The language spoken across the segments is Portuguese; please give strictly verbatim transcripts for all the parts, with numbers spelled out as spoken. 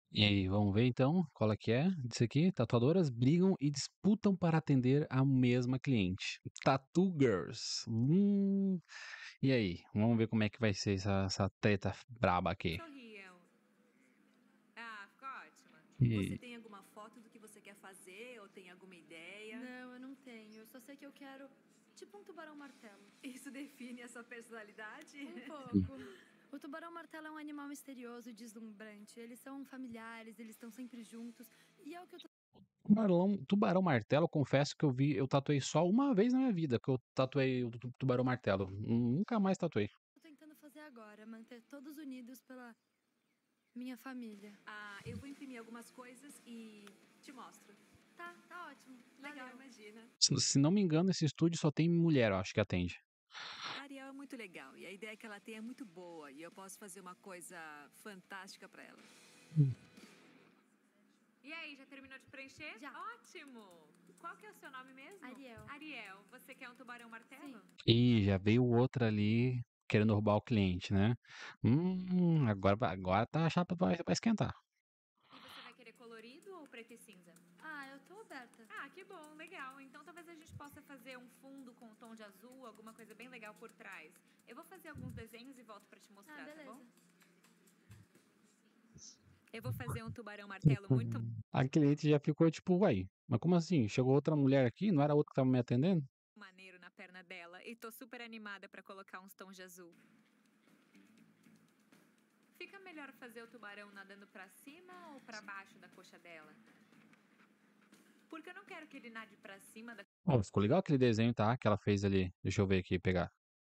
E aí, vamos ver então qual é que é disso aqui? Tatuadoras brigam e disputam para atender a mesma cliente. Tattoo Girls. Hum, e aí, vamos ver como é que vai ser essa, essa treta braba aqui. Sorriam. Ah, ficou ótima. Você E tem alguma foto do que você quer fazer ou tem alguma ideia? Não, eu não tenho. Eu só sei que eu quero, tipo um tubarão martelo. Isso define a sua personalidade? Um pouco. O tubarão martelo é um animal misterioso e deslumbrante. Eles são familiares, eles estão sempre juntos. E é o que eu tô tubarão, tubarão martelo, confesso que eu vi, eu tatuei só uma vez na minha vida que eu tatuei o tu- tubarão martelo. Nunca mais tatuei. tentando fazer agora, manter todos unidos pela minha família. Ah, eu vou imprimir algumas coisas e te mostro. Tá, tá ótimo. Legal, Valeu. imagina. Se, se não me engano, esse estúdio só tem mulher, eu acho que atende. A Ariel é muito legal e a ideia que ela tem é muito boa e eu posso fazer uma coisa fantástica pra ela. E aí, já terminou de preencher? Já. Ótimo! Qual que é o seu nome mesmo? Ariel. Ariel, você quer um tubarão martelo? Sim. E já veio outra ali querendo roubar o cliente, né? Hum, agora, vai- agora tá a chapa vai, vai esquentar. E você vai querer colorido ou preto e cinza? Ah, eu tô aberta. Ah, que bom, legal. Então talvez a gente possa fazer um fundo com um tom de azul, alguma coisa bem legal por trás. Eu vou fazer alguns desenhos e volto pra te mostrar, Ah, tá beleza. bom? Eu vou fazer um tubarão martelo muito A cliente já ficou tipo, uai, mas como assim? Chegou outra mulher aqui, não era outra que tava me atendendo? maneiro na perna dela e tô super animada pra colocar uns tons de azul. Fica melhor fazer o tubarão nadando pra cima ou pra baixo da coxa dela? Porque eu não quero que ele nade pra cima da Ó, ficou legal aquele desenho, tá? Que ela fez ali. Deixa eu ver aqui, pegar.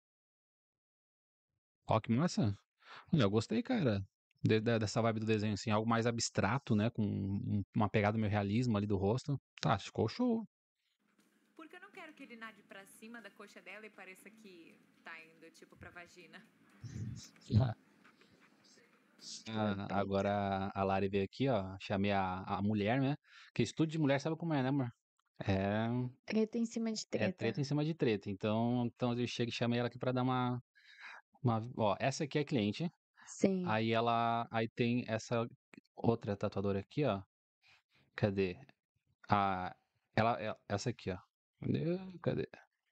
Ó, que massa. Olha, eu gostei, cara. de- de- dessa vibe do desenho, assim, algo mais abstrato, né? Com um- uma pegada meio realismo ali do rosto. Tá, ficou show. Porque eu não quero que ele nade pra cima da coxa dela e pareça que tá indo tipo pra vagina. Ah, agora a Lari veio aqui, ó. Chamei a, a mulher, né? Que estúdio de mulher sabe como é, né, amor? É, Treta em cima de é treta. treta em cima de treta. Então, então eu chego e chamei ela aqui pra dar uma, uma. Ó, essa aqui é cliente. Sim. Aí ela. Aí tem essa outra tatuadora aqui, ó. Cadê? A, ela, é- essa aqui, ó. Cadê? Cadê?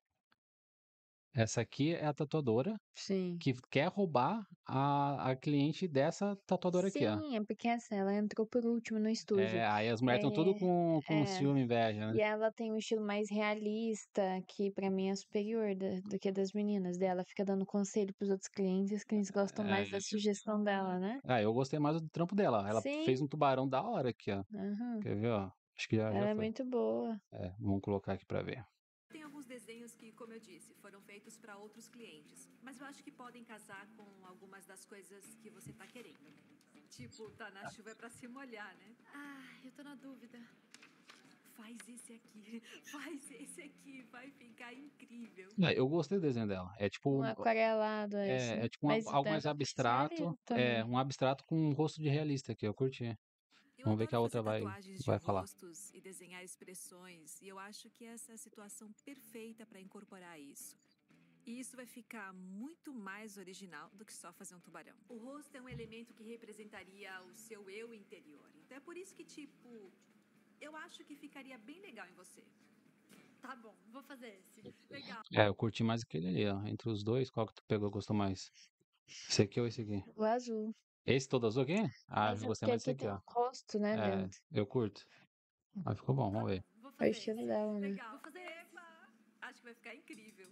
Essa aqui é a tatuadora Sim. que quer roubar a, a cliente dessa tatuadora aqui, ó. Sim, é porque essa, ela entrou por último no estúdio. É, aí as mulheres estão tudo É, com, com é. ciúme e inveja, né? E ela tem um estilo mais realista, que pra mim é superior da- do que a das meninas. Daí ela fica dando conselho pros outros clientes, os clientes gostam mais É, da sugestão dela, né? ah, eu gostei mais do trampo dela. Ela Sim. fez um tubarão da hora aqui, ó. Aham. Quer ver, ó? Acho que já, já Ela é foi. muito boa. É, vamos colocar aqui pra ver. Tem alguns desenhos que, como eu disse, foram feitos para outros clientes. Mas eu acho que podem casar com algumas das coisas que você tá querendo. Tipo, tá na chuva é pra se molhar, né? Ah, eu tô na dúvida. Faz esse aqui, faz esse aqui, vai ficar incrível. É, eu gostei do desenho dela. É tipo, Um aquarelado esse. é, é tipo uma- Mas algo dá mais pra fazer abstrato. realista É, também. um abstrato com um rosto de realista aqui, eu curti. Eu Vamos ver que a adoro outra fazer vai, tatuagens de vai falar. rostos e desenhar expressões, e eu acho que essa é a situação perfeita para incorporar isso. E isso vai ficar muito mais original do que só fazer um tubarão. O rosto é um elemento que representaria o seu eu interior. Então é por isso que, tipo, eu acho que ficaria bem legal em você. Tá bom, vou fazer esse. Legal. É, eu curti mais aquele ali, ó. Entre os dois, qual que tu pegou, gostou mais? Esse aqui ou esse aqui? O azul. Esse todo azul aqui? Ah, Mas eu é gostei porque mais desse aqui aqui, tem ó. um rosto, né, É, dentro. eu curto. Mas ficou bom, vamos ver. Vou É o fazer estilo esse. dela, né? Legal. Vou fazer esse. Epa! Acho que vai ficar incrível.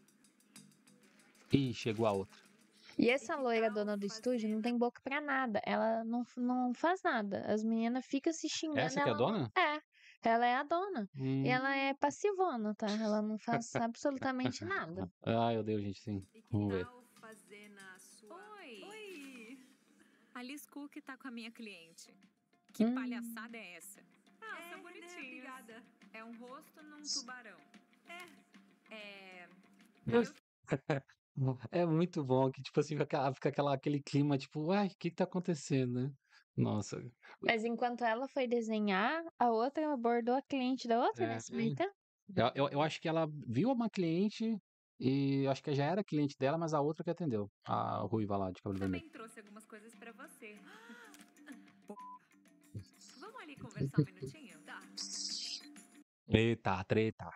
Ih, chegou a outra. E essa que loira tal dona do estúdio fazer não na- tem boca pra nada. Ela não, f- não faz nada. As meninas ficam se xingando. Essa que é a Ela não... dona? É, ela é a dona. E Hum. ela é passivona, tá? Ela não faz absolutamente nada. Ah, eu dei, gente, sim. E que Vamos ver. tal fazer na sua... Oi! Oi! A Liz Cook tá com a minha cliente. Que Hum. palhaçada é essa? Ah, É, são né? bonitinhos. Obrigada. É um rosto num tubarão. É. É. É muito bom que, tipo assim, fica, aquela- fica aquela, aquele clima, tipo, ai, o que que tá acontecendo, né? Nossa. Mas enquanto ela foi desenhar, a outra abordou a cliente da outra É, nesse meio tempo. eu, eu, eu acho que ela viu uma cliente e eu acho que já era cliente dela, mas a outra que atendeu. A ruiva lá, de cabelo vermelho. Também trouxe algumas coisas pra você. ali conversar um minutinho? Tá. Treta, treta.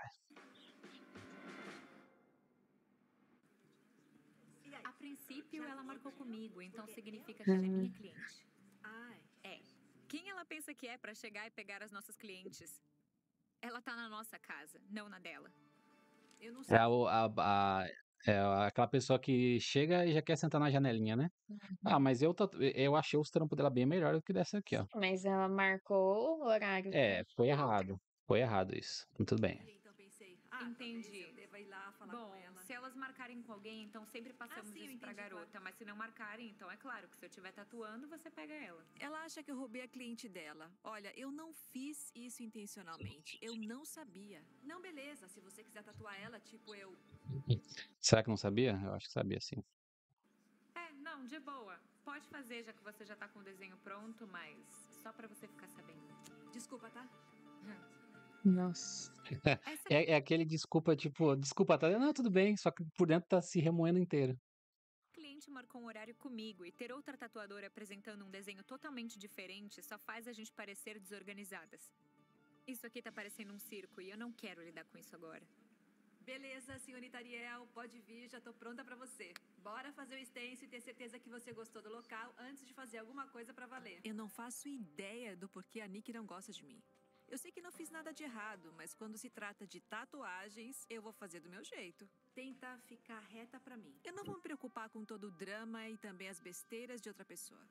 E aí? A princípio, ela marcou comigo, então significa que ela é minha cliente. Ai, É. Quem ela pensa que é pra chegar e pegar as nossas clientes? Ela tá na nossa casa, não na dela. eu não É sei. a, o- a, a- é aquela pessoa que chega e já quer sentar na janelinha, né? Ah, mas eu, tatu- eu achei os trampos dela bem melhor do que dessa aqui, ó. Mas ela marcou o horário. É, foi errado. Foi errado isso. Tudo bem. E então pensei, ah, Entendi. talvez eu deva ir lá falar Bom, com ela. se elas marcarem com alguém, então sempre passamos Ah, sim, eu isso pra entendi, claro. garota. Mas se não marcarem, então é claro que se eu estiver tatuando, você pega ela. Ela acha que eu roubei a cliente dela. Olha, eu não fiz isso intencionalmente. Eu não sabia. Não, beleza. Se você quiser tatuar ela, tipo eu. Será que não sabia? Eu acho que sabia, sim. É, não, de boa. Pode fazer, já que você já tá com o desenho pronto, mas só pra você ficar sabendo. Desculpa, tá? Nossa. Essa É, é aquele desculpa, tipo, desculpa, tá? Não, tudo bem, só que por dentro tá se remoendo inteiro. cliente marcou um horário comigo e ter outra tatuadora apresentando um desenho totalmente diferente só faz a gente parecer desorganizadas. Isso aqui tá parecendo um circo e eu não quero lidar com isso agora. Beleza, senhorita Ariel, pode vir, já tô pronta pra você. Bora fazer o stencil e ter certeza que você gostou do local antes de fazer alguma coisa pra valer. Eu não faço ideia do porquê a Nick não gosta de mim. Eu sei que não fiz nada de errado, mas quando se trata de tatuagens, eu vou fazer do meu jeito. Tenta ficar reta pra mim. Eu não vou me preocupar com todo o drama e também as besteiras de outra pessoa.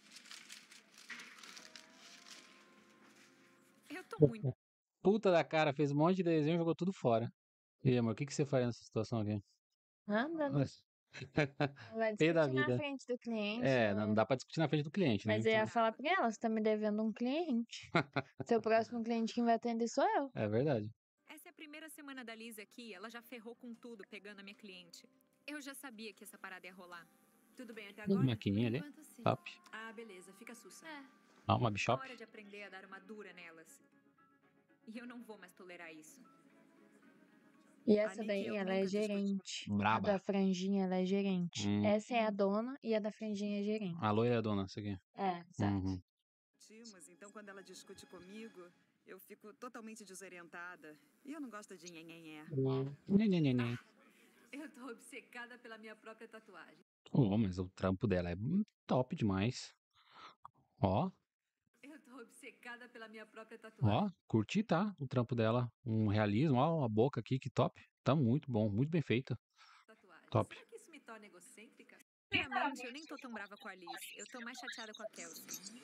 Eu tô muito Puta da cara, fez um monte de desenho e jogou tudo fora. E aí, amor, o que, que você faria nessa situação aqui? Nada. Vai Pé da discutir na vida. frente do cliente. É, né? não dá pra discutir na frente do cliente, né? Mas eu ia Então, falar pra ela, você tá me devendo um cliente. Seu próximo cliente quem vai atender sou eu. é verdade. Essa é a primeira semana da Liz aqui, ela já ferrou com tudo pegando a minha cliente. Eu já sabia que essa parada ia rolar. Tudo bem até Uma agora? maquininha ali. Enquanto sim. Top. Ah, beleza, fica sussa. É, Ah, uma É bishop. hora de aprender a dar uma dura nelas. E eu não vou mais tolerar isso. E essa Nick, daí, eu ela é nunca discuti. gerente. A Braba. da franjinha, ela é gerente. Hum. Essa é a dona e a da franjinha é gerente. A loira é a dona, isso aqui. É, exato. Uhum. Mas então quando ela discute comigo, eu fico totalmente desorientada. E eu não gosto de nhenhenhé. Nhê, nhê, nhê, nhê. Eu tô obcecada pela minha própria tatuagem. Oh, mas o trampo dela é hum, top demais. Ó, Eu tô obcecada pela minha própria tatuagem. ó, curti, tá? O trampo dela. Um realismo, ó, a boca aqui, que top. Tá muito bom, muito bem feito. Tatuagem. Top. Será que isso me torna egocêntrica? Sinceramente, eu nem tô tão brava com a Liz. Eu tô mais chateada com a Kelsey.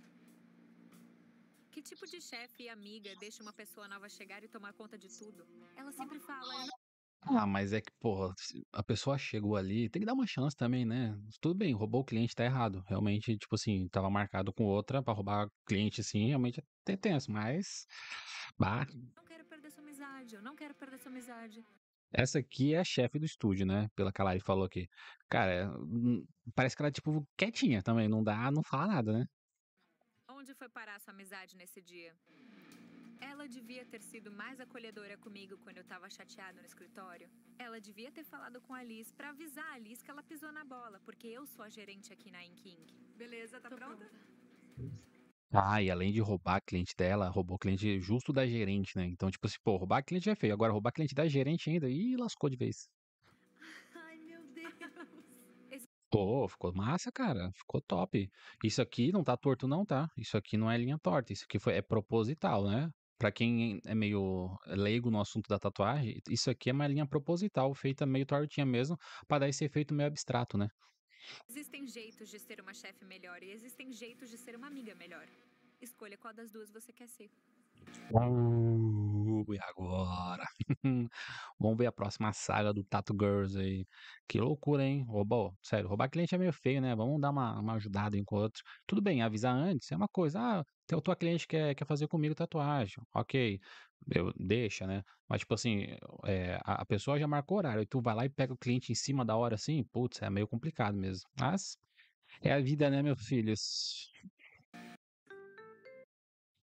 Que tipo de chefe e amiga deixa uma pessoa nova chegar e tomar conta de tudo? Ela sempre fala, eu não Ah, mas é que, porra, se a pessoa chegou ali, tem que dar uma chance também, né? Tudo bem, roubou o cliente, tá errado. Realmente, tipo assim, tava marcado com outra pra roubar cliente, assim, realmente é tenso, mas. Bah, não quero perder sua amizade, eu não quero perder sua amizade. essa aqui é a chefe do estúdio, né? Pela que a Lari falou aqui. Cara, é, hum, parece que ela é, tipo, quietinha também, não dá, não fala nada, né? Onde foi parar sua amizade nesse dia? Ela devia ter sido mais acolhedora comigo quando eu tava chateada no escritório. Ela devia ter falado com a Liz pra avisar a Liz que ela pisou na bola, porque eu sou a gerente aqui na Inking. Beleza, tá tô pronta? pronta. Ah, e além de roubar cliente dela, roubou cliente justo da gerente, né? Então, tipo assim, pô, roubar cliente já é feio. Agora roubar cliente da gerente ainda, ih, lascou de vez. Ai, meu Deus. Pô, ficou massa, cara. Ficou top. Isso aqui não tá torto, não, tá? Isso aqui não é linha torta. Isso aqui foi, é proposital, né? Pra quem é meio leigo no assunto da tatuagem, isso aqui é uma linha proposital, feita meio tortinha mesmo, pra dar esse efeito meio abstrato, né? Existem jeitos de ser uma chefe melhor e existem jeitos de ser uma amiga melhor. Escolha qual das duas você quer ser. Uh, e agora? Vamos ver a próxima saga do Tattoo Girls aí. Que loucura, hein? Roubou. Sério, roubar cliente é meio feio, né? Vamos dar uma, uma ajudada um com o outro. Tudo bem, avisar antes é uma coisa. Ah, teu, tua cliente quer, quer fazer comigo tatuagem. Ok, eu, deixa, né? Mas, tipo assim, é, a, a pessoa já marcou horário e tu vai lá e pega o cliente em cima da hora assim, putz, é meio complicado mesmo. Mas é a vida, né, meus filhos?